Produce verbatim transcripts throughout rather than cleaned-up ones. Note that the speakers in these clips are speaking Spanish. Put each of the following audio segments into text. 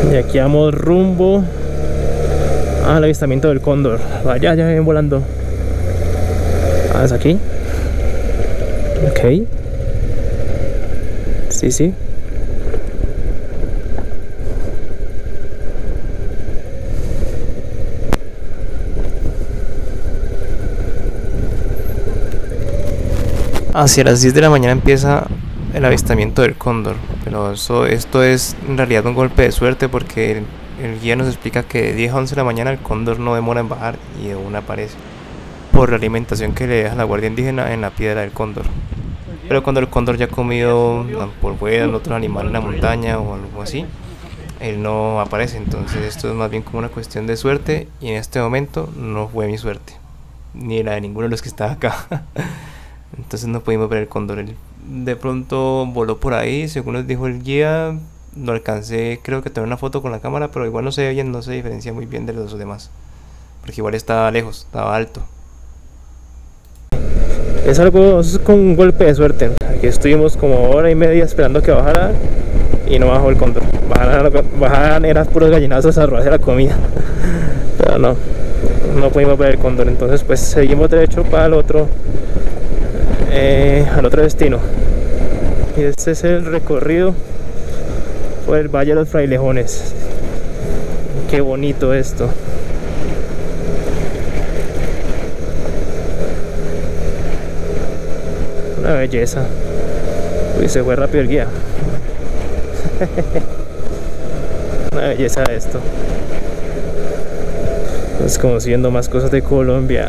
Y aquí vamos rumbo al avistamiento del cóndor. Vaya, ya ven volando. Ah, ¿es aquí? Ok. Sí, sí. Hacia las diez de la mañana empieza el avistamiento del cóndor, pero eso, esto es en realidad un golpe de suerte porque el, el guía nos explica que de diez a once de la mañana el cóndor no demora en bajar y de una aparece por la alimentación que le deja la guardia indígena en la piedra del cóndor. Pero cuando el cóndor ya ha comido por fuera otros animales en la montaña o algo así, él no aparece. Entonces esto es más bien como una cuestión de suerte, y en este momento no fue mi suerte ni la de ninguno de los que estaba acá. Entonces no pudimos ver el cóndor. Él de pronto voló por ahí, según nos dijo el guía. No alcancé, creo que tomé una foto con la cámara, pero igual no se ve bien, no se diferencia muy bien de los demás, porque igual estaba lejos, estaba alto. Es algo, es con un golpe de suerte. Aquí estuvimos como hora y media esperando que bajara y no bajó el cóndor. Bajaran, bajaran eran puros gallinazos a robarse la comida, pero no, no pudimos ver el cóndor. Entonces pues seguimos derecho para el otro, eh, al otro destino. Y este es el recorrido por el Valle de los Frailejones. Qué bonito esto. Una belleza. Uy, se fue rápido el guía. Una belleza esto. Estamos conociendo más cosas de Colombia.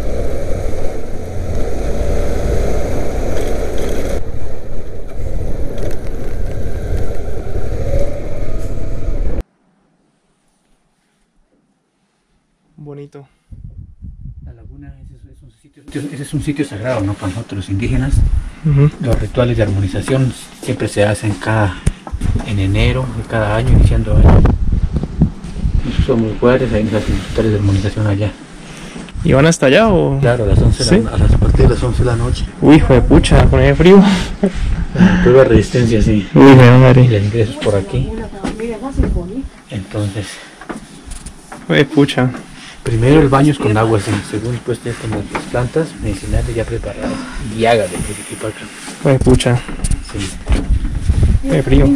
Bonito. La laguna, ese es un sitio, ese es un sitio sagrado, ¿no? Para nosotros los indígenas. Uh-huh. Los rituales de armonización siempre se hacen cada, en enero de cada año, iniciando año. Nosotros somos fuertes, hay unas rituales de armonización allá. ¿Y van hasta allá o...? Claro, a las once, ¿sí? la, a las partir de las once de la noche. Uy, hijo de pucha, con el frío. Prueba de resistencia, sí. Uy, me madre. Y el ingreso es por aquí. Entonces... Uy, pucha. Primero el baño es con agua, sí. Según pues ya como las plantas medicinales ya preparadas. Y hágale, Uy, pucha. Sí. Qué frío.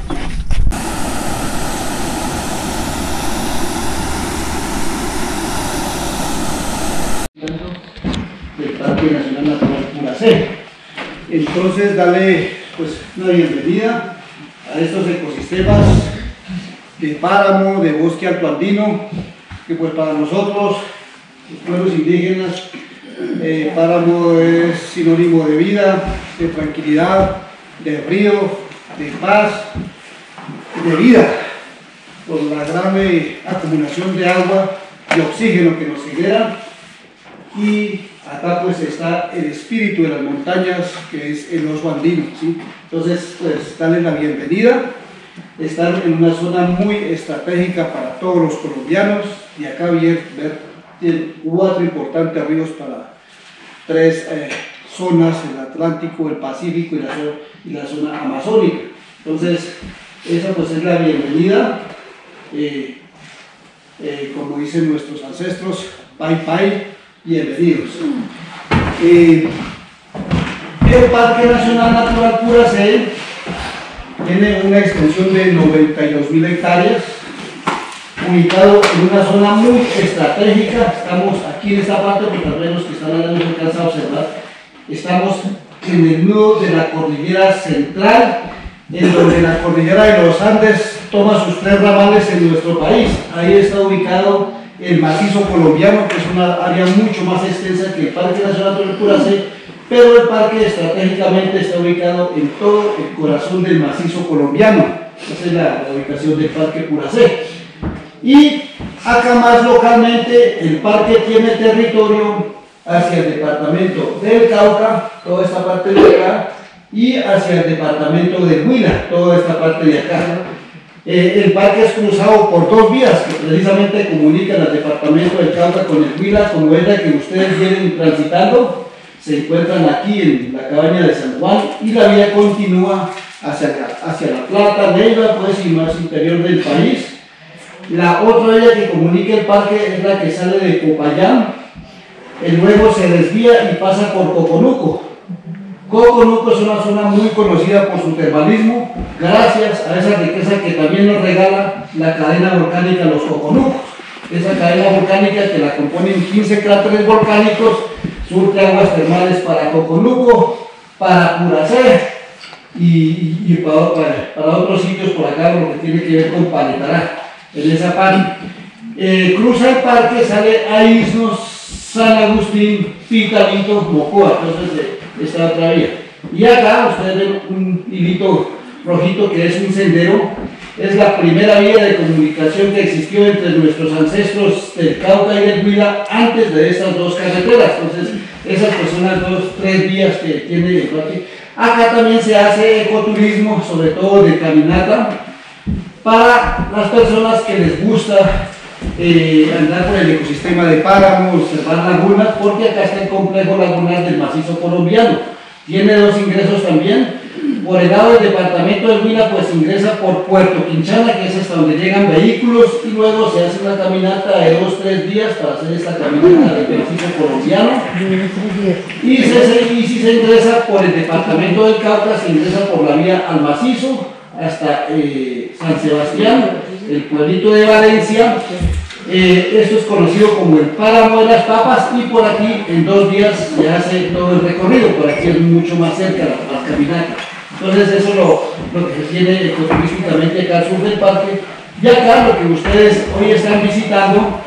Del Parque Nacional Natural Curacé. Entonces, darle pues una bienvenida a estos ecosistemas de páramo, de bosque altoandino, que pues para nosotros, los pueblos indígenas, eh, páramo es sinónimo de vida, de tranquilidad, de río, de paz, de vida, por la gran eh, acumulación de agua y oxígeno que nos genera. Y acá pues está el espíritu de las montañas, que es el oso andino, ¿sí? Entonces pues darles la bienvenida. Están en una zona muy estratégica para todos los colombianos, y acá ver, ver tienen cuatro importantes ríos para tres eh, zonas: el Atlántico, el Pacífico y la, y la zona amazónica. Entonces esa pues es la bienvenida, eh, eh, como dicen nuestros ancestros, pai pai, bienvenidos. Eh, el Parque Nacional Natural Curacé tiene una extensión de noventa y dos mil hectáreas, ubicado en una zona muy estratégica. Estamos aquí en esta parte, porque tal vez los que están allá no se alcanza a observar. Estamos en el nudo de la cordillera central, en donde la cordillera de los Andes toma sus tres ramales en nuestro país. Ahí está ubicado el macizo colombiano, que es una área mucho más extensa que el Parque Nacional del Curacé, pero el parque estratégicamente está ubicado en todo el corazón del macizo colombiano. Esa es la, la ubicación del Parque Curacé. Y acá más localmente, el parque tiene territorio hacia el departamento del Cauca, toda esta parte de acá, y hacia el departamento del Huila, toda esta parte de acá. Eh, el parque es cruzado por dos vías que precisamente comunican al departamento del Cauca con el Huila, como es la que ustedes vienen transitando. Se encuentran aquí en la cabaña de San Juan, y la vía continúa hacia la, hacia la Plata, Neiva, pues, y más interior del país. La otra vía que comunica el parque es la que sale de Popayán, y luego se desvía y pasa por Coconuco. Coconuco es una zona muy conocida por su termalismo, gracias a esa riqueza que también nos regala la cadena volcánica Los Coconucos. Esa cadena volcánica que la componen quince cráteres volcánicos, surte aguas termales para Coconuco, para Puracé y, y para, para, para otros sitios por acá, lo que tiene que ver con Panetará, en esa parte. Eh, cruza el parque, sale a Isnos, San Agustín, Pitalito, Mocoa, entonces eh, esta otra vía. Y acá ustedes ven un hilito rojito que es un sendero, es la primera vía de comunicación que existió entre nuestros ancestros del Cauca y del Huila antes de estas dos carreteras. Entonces, esas pues son las dos, tres vías que tiene el parque. Acá también se hace ecoturismo, sobre todo de caminata, para las personas que les gusta eh, andar por el ecosistema de páramos, observar lagunas, porque acá está el complejo lagunar del macizo colombiano. Tiene dos ingresos también. Por el lado del departamento del Huila, pues ingresa por Puerto Quinchana, que es hasta donde llegan vehículos, y luego se hace una caminata de dos, tres días para hacer esta caminata del macizo colombiano. Y, se, y si se ingresa por el departamento del Cauca, se ingresa por la vía al macizo hasta eh, San Sebastián, el pueblito de Valencia. Eh, esto es conocido como el páramo de las papas, y por aquí en dos días se hace todo el recorrido. Por aquí es mucho más cerca la, la caminata. Entonces eso es lo, lo que se tiene ecoturísticamente acá al sur del parque. Y acá lo que ustedes hoy están visitando,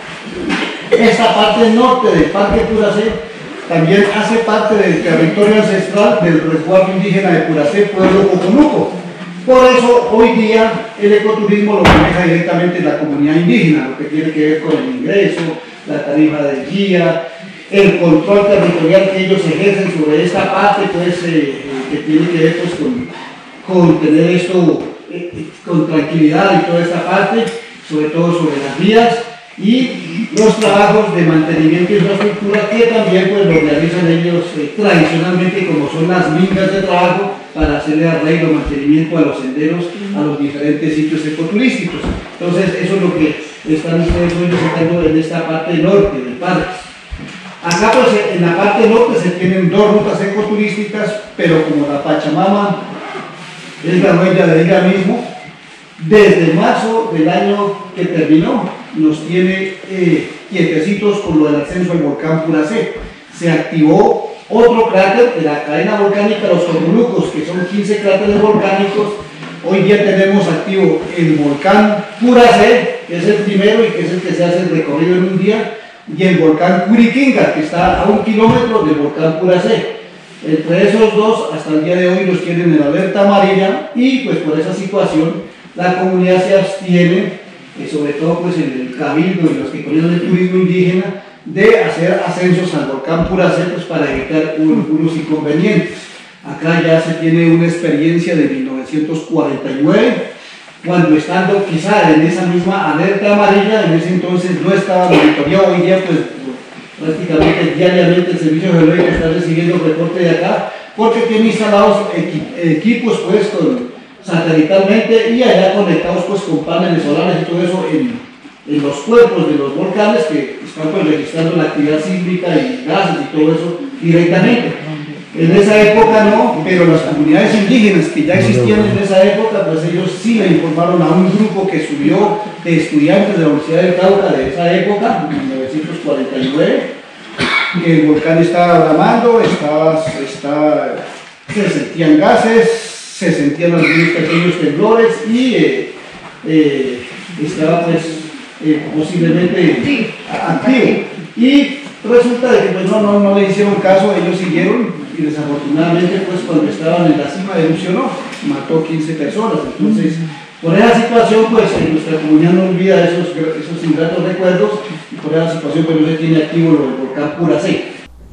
esta parte norte del parque Puracé, también hace parte del territorio ancestral del resguardo indígena de Puracé, pueblo Coconuco. Por eso hoy día el ecoturismo lo maneja directamente la comunidad indígena, lo que tiene que ver con el ingreso, la tarifa de guía, el control territorial que ellos ejercen sobre esta parte, pues eh, que tiene que ver pues, con, con tener esto eh, con tranquilidad y toda esta parte, sobre todo sobre las vías y los trabajos de mantenimiento de infraestructura que también pues lo realizan ellos eh, tradicionalmente, como son las mingas de trabajo, para hacerle arreglo, mantenimiento a los senderos, a los diferentes sitios ecoturísticos. Entonces eso es lo que están ustedes hoy visitando en esta parte norte del parque. Acá pues en la parte norte se tienen dos rutas ecoturísticas, pero como la Pachamama es la huella de ella mismo, desde marzo del año que terminó nos tiene eh, quietecitos con lo del ascenso al volcán Puracé. Se activó otro cráter de la cadena volcánica Los Coconucos, que son quince cráteres volcánicos. Hoy día tenemos activo el volcán Puracé, que es el primero y que es el que se hace el recorrido en un día, y el volcán Curiquinga, que está a un kilómetro del volcán Puracé. Entre esos dos, hasta el día de hoy los tienen en alerta amarilla, y pues por esa situación la comunidad se abstiene, eh, sobre todo pues en el cabildo y los que coordinan el turismo indígena, de hacer ascensos al volcán Puracé pues para evitar unos inconvenientes. Acá ya se tiene una experiencia de mil novecientos cuarenta y nueve, cuando estando quizá en esa misma alerta amarilla, en ese entonces no estaba monitoreado. Hoy día pues prácticamente diariamente el servicio geológico está recibiendo reporte de acá, porque tiene instalados equi equipos pues con, satelitalmente, y allá conectados pues con paneles solares y todo eso en, en los cuerpos de los volcanes, que están pues registrando la actividad sísmica y gases y todo eso directamente. En esa época no, pero las comunidades indígenas que ya existían en esa época, pues ellos sí le informaron a un grupo que subió de estudiantes de la Universidad del Cauca de esa época, en mil novecientos cuarenta y nueve, que el volcán estaba bramando, estaba, estaba, se sentían gases, se sentían algunos pequeños temblores y eh, eh, estaba pues eh, posiblemente activo. Y resulta de que pues, no, no, no le hicieron caso, ellos siguieron, y desafortunadamente pues cuando estaban en la cima erupcionó, mató quince personas. Entonces por esa situación pues en nuestra comunidad no olvida esos, esos ingratos recuerdos, y por esa situación pues no se tiene activo lo del volcán Puracé.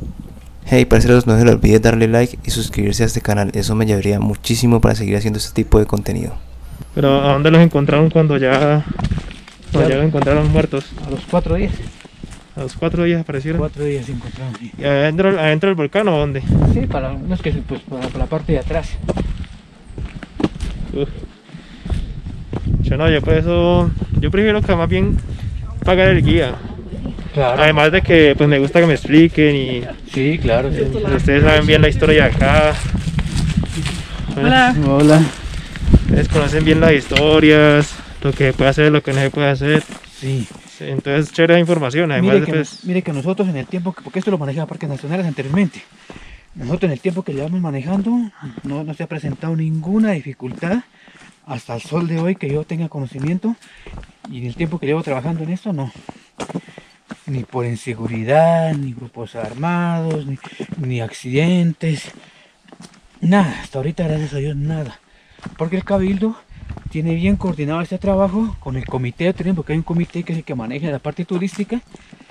Hey parceros, no se les olvide darle like y suscribirse a este canal, eso me ayudaría muchísimo para seguir haciendo este tipo de contenido. Pero ¿a dónde los encontraron cuando ya, cuando ya los encontraron muertos? A los cuatro días. A los cuatro días aparecieron. Cuatro días se encontraron, sí. ¿Y adentro, adentro del volcán o dónde? Sí, para, no es que pues, para, para la parte de atrás. Uf. Yo no, yo por eso, yo prefiero que más bien pagar el guía. Claro. Además de que pues me gusta que me expliquen y Sí, claro. Sí. ustedes saben bien la historia de acá. Hola. Hola. Ustedes conocen bien las historias, lo que se puede hacer, lo que no se puede hacer. Sí. Sí, entonces, chévere la información. Además, Mire que, pues, nos- mire que nosotros en el tiempo, que, porque esto lo manejaba Parques Nacionales anteriormente, nosotros en el tiempo que llevamos manejando no, no se ha presentado ninguna dificultad hasta el sol de hoy que yo tenga conocimiento, y en el tiempo que llevo trabajando en esto no. Ni por inseguridad, ni grupos armados, ni, ni accidentes, nada, hasta ahorita gracias a Dios nada. Porque el Cabildo tiene bien coordinado este trabajo con el comité de turismo, porque hay un comité que es el que maneja la parte turística.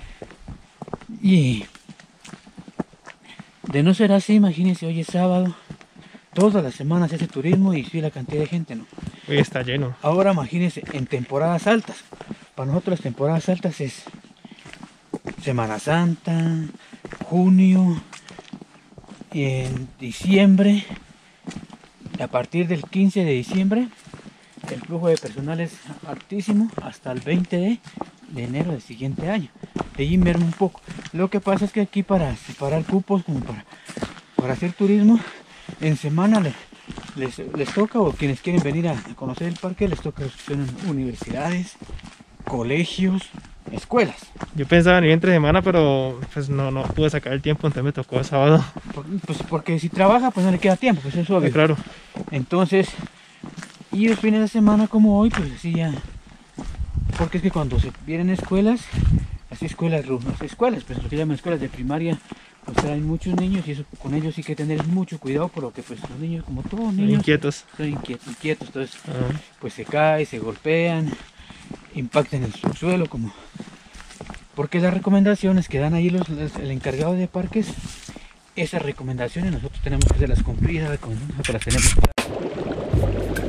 Y de no ser así, imagínense, hoy es sábado, todas las semanas se hace turismo y sí la cantidad de gente, ¿no? hoy está lleno. Ahora imagínense, en temporadas altas, para nosotros las temporadas altas es Semana Santa, junio, y en diciembre, a partir del quince de diciembre, el flujo de personal es altísimo hasta el veinte de, de enero del siguiente año. De ahí merma un poco. Lo que pasa es que aquí para separar cupos, como para, para hacer turismo, en semana les, les, les toca, o quienes quieren venir a, a conocer el parque, les toca son universidades, colegios, escuelas. Yo pensaba en ir entre semana, pero pues no, no pude sacar el tiempo, entonces me tocó sábado. Por- pues porque si trabaja, pues no le queda tiempo, pues es obvio. Claro. Entonces, y los fines de semana como hoy, pues así ya. Porque es que cuando se vienen escuelas, así escuelas, ru- no sé, escuelas, pues lo que llaman escuelas de primaria, pues traen muchos niños y eso con ellos sí que tener mucho cuidado, por lo que pues los niños, como todos niños, Inquietos. son inquietos, inquietos, entonces Ah, pues se caen, se golpean, impactan el subsuelo, como. Porque las recomendaciones que dan ahí los, los- el encargado de parques, esas recomendaciones nosotros tenemos que hacerlas cumplir, esas recomendaciones nosotros las tenemos.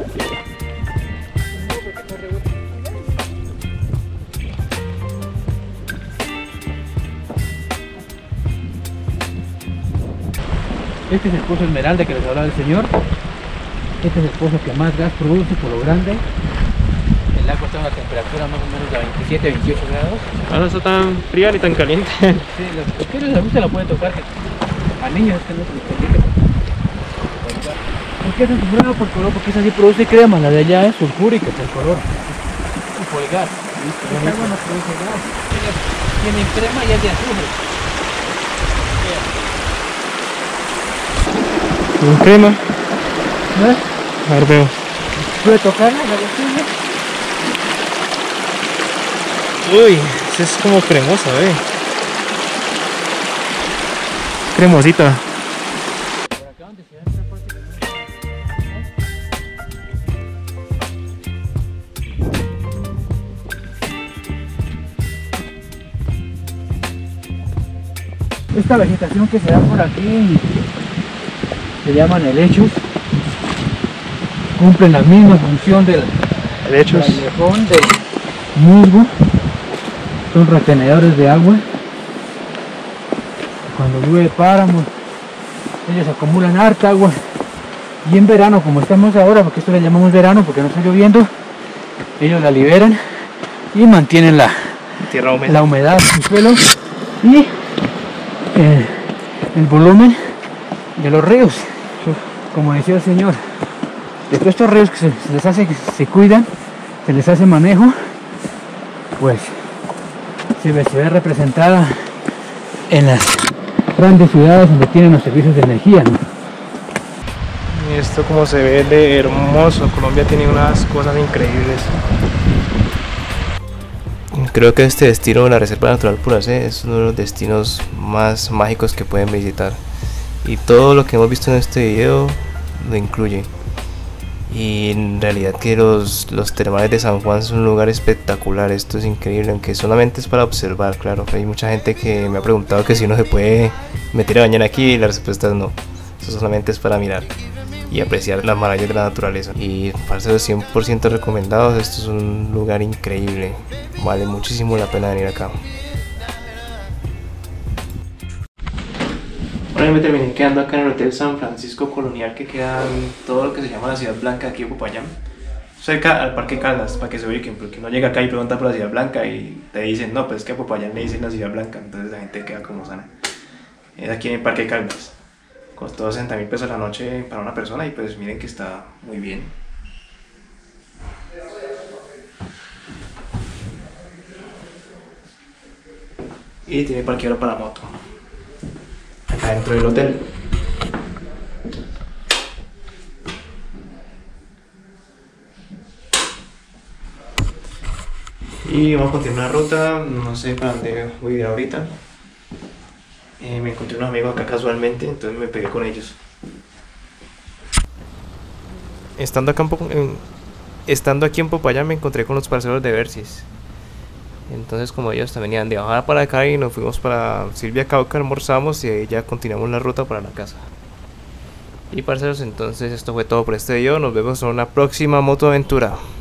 Este es el pozo Esmeralda que les hablaba el señor. Este es el pozo que más gas produce por lo grande. El agua está a una temperatura más o menos de veintisiete a veintiocho grados. ah, no está tan fría ni tan caliente. Sí, los que les gusta la pueden tocar, que a niños es que no se les permite. ¿Por qué es sulfurada por color? Porque esa sí produce crema, la de allá es sulfúrica por color y por el gas. Esta agua no produce gas, tiene, tiene crema y es de azufre. Con crema. ¿No? A ver, veo. ¿Puede tocarla? ¿La botella? Uy, esa es como cremosa, eh. Cremosita. Por acá donde se ve esta parte que no- Esta vegetación que se da por aquí se llaman helechos, cumplen la misma función del Helechos. callejón del musgo, son retenedores de agua. Cuando llueve páramo, ellos acumulan harta agua, y en verano, como estamos ahora, porque esto le llamamos verano porque no está lloviendo, ellos la liberan y mantienen la, Tierra húmeda. la humedad del suelo y eh, el volumen de los ríos. Como decía el señor, de todos estos ríos que se, se les hace, que se cuidan, se les hace manejo, pues se ve, se ve representada en las grandes ciudades donde tienen los servicios de energía, ¿no? Y esto como se ve de hermoso. Colombia tiene unas cosas increíbles. Creo que este destino de la Reserva Natural Puracé es uno de los destinos más mágicos que pueden visitar. Y todo lo que hemos visto en este video lo incluye. Y en realidad que los, los termales de San Juan son un lugar espectacular. Esto es increíble, aunque solamente es para observar, claro. Hay mucha gente que me ha preguntado que si uno se puede meter a bañar aquí, y la respuesta es no. Eso solamente es para mirar y apreciar las maravillas de la naturaleza. Y para ser cien por ciento recomendados, esto es un lugar increíble. Vale muchísimo la pena venir acá. Bueno, final me terminé quedando acá en el Hotel San Francisco Colonial, que queda en todo lo que se llama la Ciudad Blanca aquí en Popayán, cerca al Parque Caldas, para que se ubiquen, porque uno llega acá y pregunta por la Ciudad Blanca y te dicen, no, pues es que a Popayán le dicen la Ciudad Blanca, entonces la gente queda como sana. Es aquí en el Parque Caldas, costó sesenta mil pesos la noche para una persona y pues miren que está muy bien. Y tiene parqueadero para moto acá dentro del hotel. Y vamos a continuar la ruta, no sé para dónde voy a ir ahorita. Eh, me encontré unos amigos acá casualmente, entonces me pegué con ellos. Estando acá en, Po- en- estando aquí en Popayán me encontré con los parceros de Versis. Entonces, como ellos también venían de bajada para acá, y nos fuimos para Silvia Cauca, almorzamos y ahí ya continuamos la ruta para la casa. Y parceros, entonces esto fue todo por este video. Nos vemos en una próxima motoaventura.